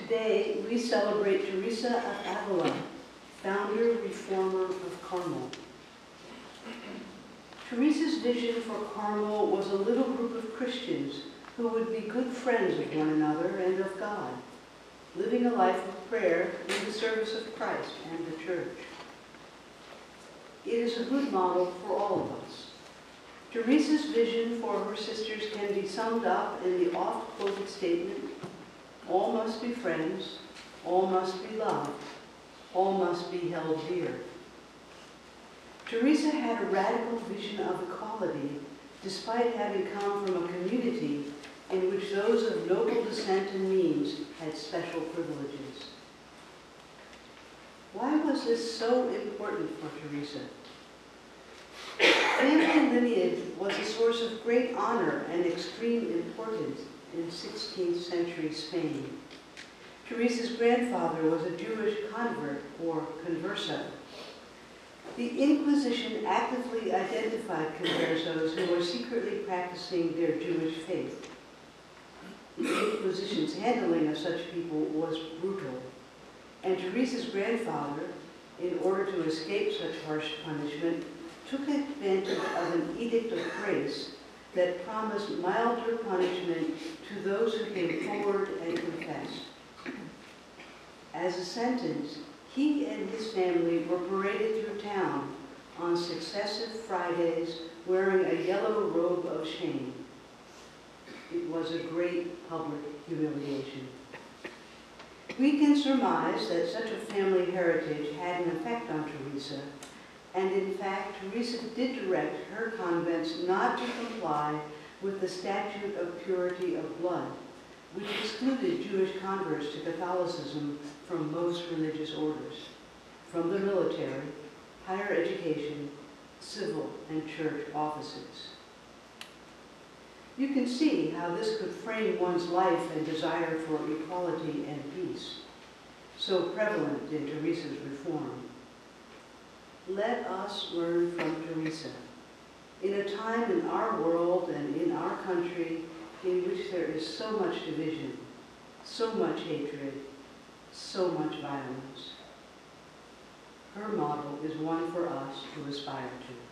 Today, we celebrate Teresa of Avila, founder, reformer of Carmel. Teresa's vision for Carmel was a little group of Christians who would be good friends of one another and of God, living a life of prayer in the service of Christ and the church. It is a good model for all of us. Teresa's vision for her sisters can be summed up in the oft-quoted statement, all must be friends, all must be loved, all must be held dear. Teresa had a radical vision of equality, despite having come from a community in which those of noble descent and means had special privileges. Why was this so important for Teresa? Family lineage was a source of great honor and extreme importance in 16th century Spain. Teresa's grandfather was a Jewish convert, or converso. The Inquisition actively identified conversos who were secretly practicing their Jewish faith. The Inquisition's handling of such people was brutal, and Teresa's grandfather, in order to escape such harsh punishment, took advantage of an edict of grace that promised milder punishment to those who came forward and confessed. As a sentence, he and his family were paraded through town on successive Fridays wearing a yellow robe of shame. It was a great public humiliation. We can surmise that such a family heritage had an effect on Teresa, and in fact, Teresa did direct her convents not to comply with the Statute of Purity of Blood, which excluded Jewish converts to Catholicism from most religious orders, from the military, higher education, civil and church offices. You can see how this could frame one's life and desire for equality and peace, so prevalent in Teresa's reform. Let us learn from Teresa. In a time in our world and in our country in which there is so much division, so much hatred, so much violence, her model is one for us to aspire to.